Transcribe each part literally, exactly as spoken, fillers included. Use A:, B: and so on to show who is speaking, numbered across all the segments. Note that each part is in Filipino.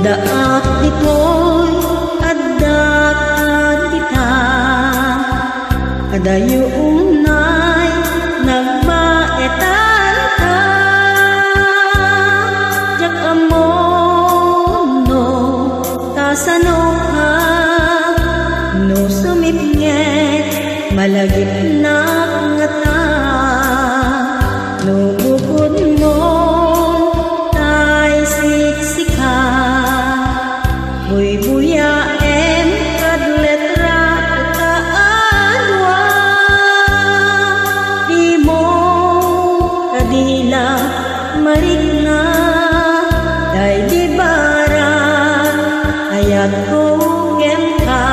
A: Daak dito'y addakan kita, adayo unay nagbaetan ka. Jak amon no tasano ka, no sumipnget malagip na ngata. No bukod mo tay siksika, buy-buya em kad letra kaadwa. Di mo kadila marigna, day di bara ayat ko kem ka.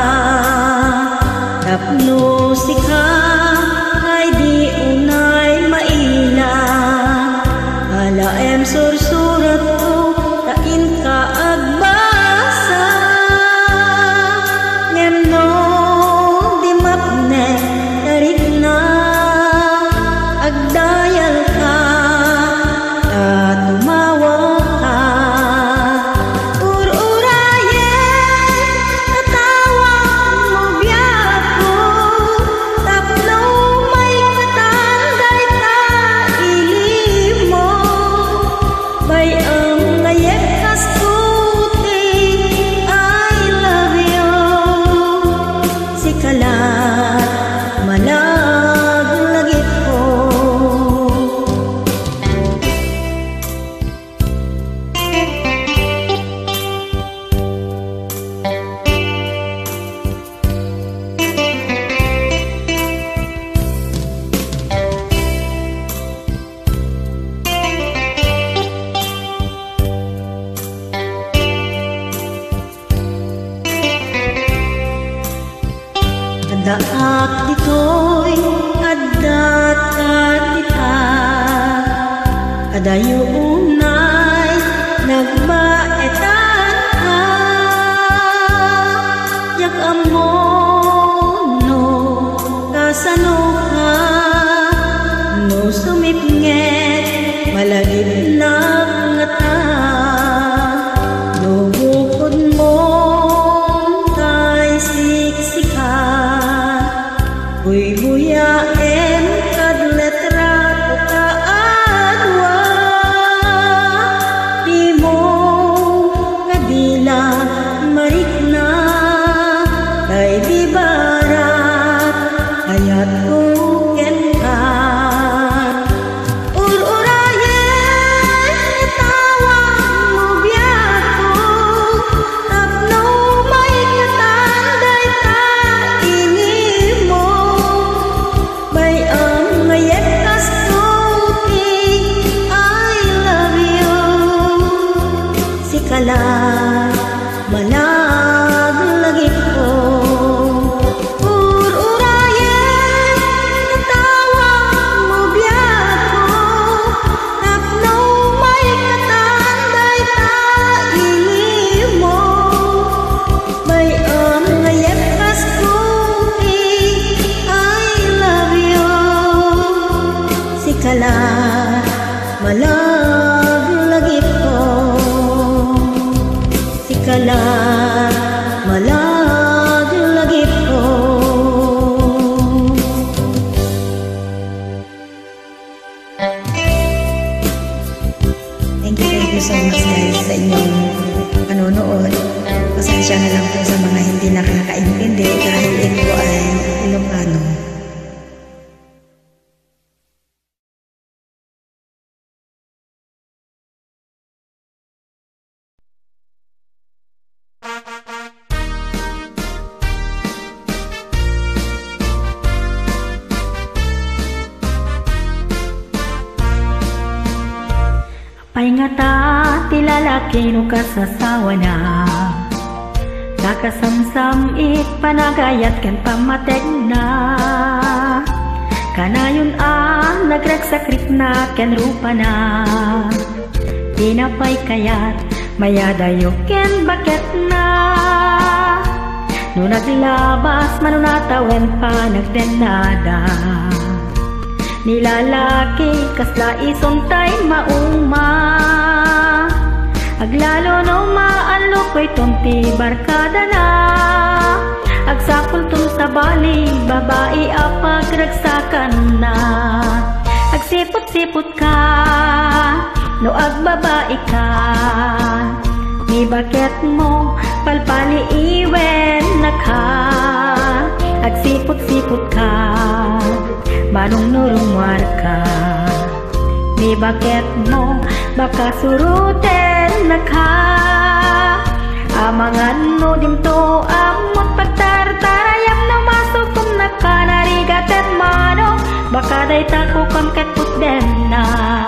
A: Tapno sika ay di unay maila, ala em sursurat ko tain ka agbasa. Ngem no di mapne tarik na agdayal ka, at tumawag ka. Ur-urayen natawag mo biyak ko, tapno may katanday ta ilim mo. Bay ang ngayek kas kuti, I love you. Sikalat malaglagit ko. Daak dito'y addat kita, adayo unay nagbaetan ka. Jak amon no kasano ka, no sumipnget malagip na ngata. No bukod mo tay siksika, buy-buya em kad letra kaadwa. Di mo kadila marikna, day di barat ayat ko ken ka. Ur-urayen itawag mo biyak ko, tapno may katanday ta inim mo. Bay ang ngayek kas kuti, I love you. Sikalat malaglagit ko. Ur-urayen natawag mo biyak ko, tapno may katanday ta ilim mo. Bay ang ngayek kas kuti, I love you. Sikalat malaglagit ko. Sikalat malaglagit ko. Thank you, thank you so much guys sa inyong panonood. Pasensya na lang po sa mga hindi nakakaintindi dahil ito ay Ilocano.
B: Paingata ti lalaki no kasasawa na, nakasamsam it panagayat ken pamatek na. Kanayon ang nagragsakrit na ken rupa na, tinapay kayat mayadayo ken baket na. No naglabas manunatawen pa nagdenada, nilalaki kasla isuntay mauma. Aglalo no maalo ko'y tunti barkada na. Agsapul tum sa bali, babae apag ragsakan na. Agsipot-sipot ka, no agbabae ka. Ni bakit mo palpali iwen na ka. Agsipot-sipot ka, manong nurumwar ka. Ni bakit mo baka suruten na ka. Amangan no dimto amot pagtartarayam na masukum na ka. Narigaten mano baka day tako kam ket putden na.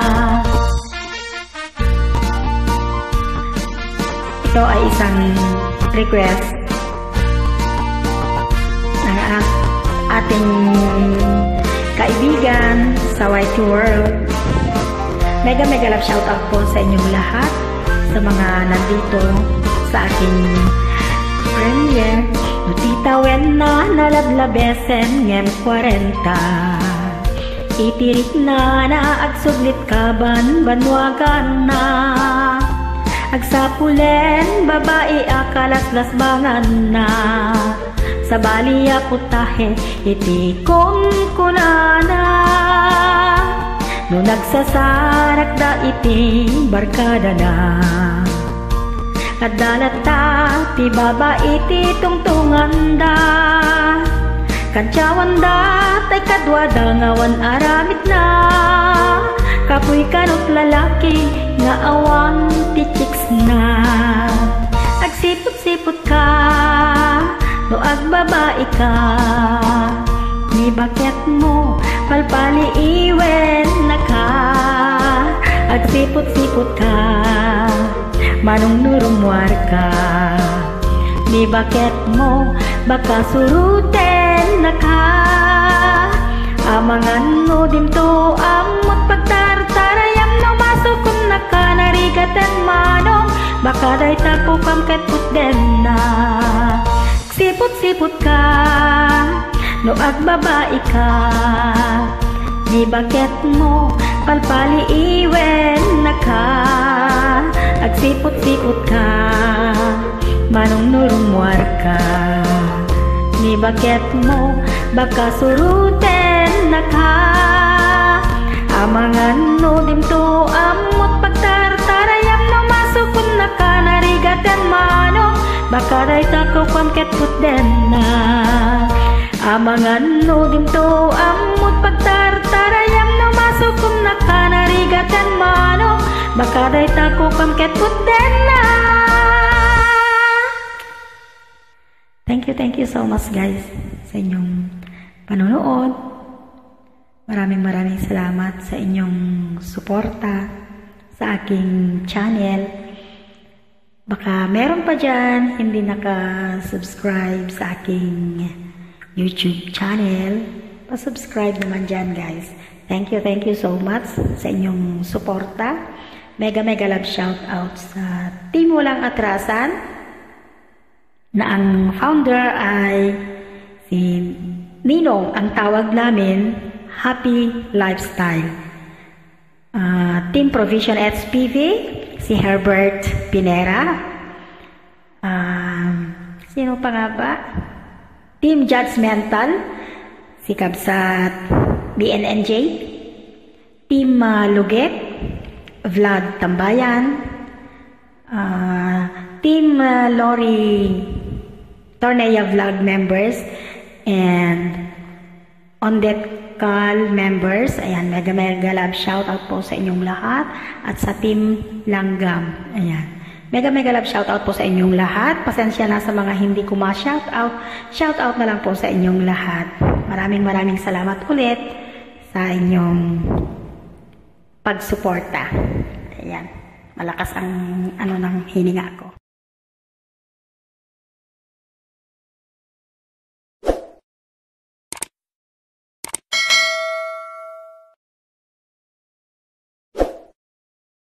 B: Ito ay isang request ng ating kaibigan sa White World. Mega mega love shoutout po sa inyong lahat, sa mga nandito sa aking premiere. Nutita wen na nalablabesen ngem kwarenta. Itirik na na agsuglit kaban banwagan na. Agsapulen babae akalaslas bangan na. Sa baliya putahe itikom kunana. No nagsasarak da iti barkada na. Kadalata ti babae ti tungtungan da. Kantsawan da tay kadwada ngawan aramid na. Kapoy kanot lalaki nga awan ti chicks na. Agsipot-sipot ka, no agbabae ka. Ni bakit mo palpali iwen na ka. Agsipot-sipot ka, manong nurumwar ka. Ni bakit mo baka suruten na ka. Amangan no dimto amot pagtartarayam no masukum na ka. Narigaten manong baka day tako kam ket putden na. Sipot-sipot ka, no agbabae ka. Ni bakit mo palpali iwen na ka. Agsipot-sipot ka, manong nurumwar ka. Ni bakit mo baka suruten na ka. Amangan no dimto amot pagtartarayam no masukun na ka. Narigaten manong baka day tako kam ket putden na. Amangan no dimto amot pagtartarayam no masukun na ka. Narigaten manong baka day tako kam ket putden na. Thank you, thank you so much guys sa inyong panonood. Maraming maraming salamat sa inyong suporta sa aking channel. Baka meron pa dyan hindi naka-subscribe sa aking YouTube channel. Pa-subscribe naman dyan guys. Thank you, thank you so much sa inyong suporta. Mega mega love shout out sa Team Walang Atrasan, na ang founder ay si Ninong, ang tawag namin Happy Lifestyle. Uh, Team Provision H P V, si Herbert Pinera. Uh, sino pa nga ba? Team Judgmental, si Kabsat B N N J. Team uh, Luget, Vlad Tambayan. Uh, Team uh, Lori Torneya Vlog members and Ondekal members. Ayan, mega mega love shout out po sa inyong lahat. At sa Team Langgam. Ayan, mega mega love shout out po sa inyong lahat. Pasensya na sa mga hindi ko ma-shout out. Shout out na lang po sa inyong lahat. Maraming maraming salamat ulit sa inyong pagsuporta. Ayan, malakas ang ano ng hininga ko.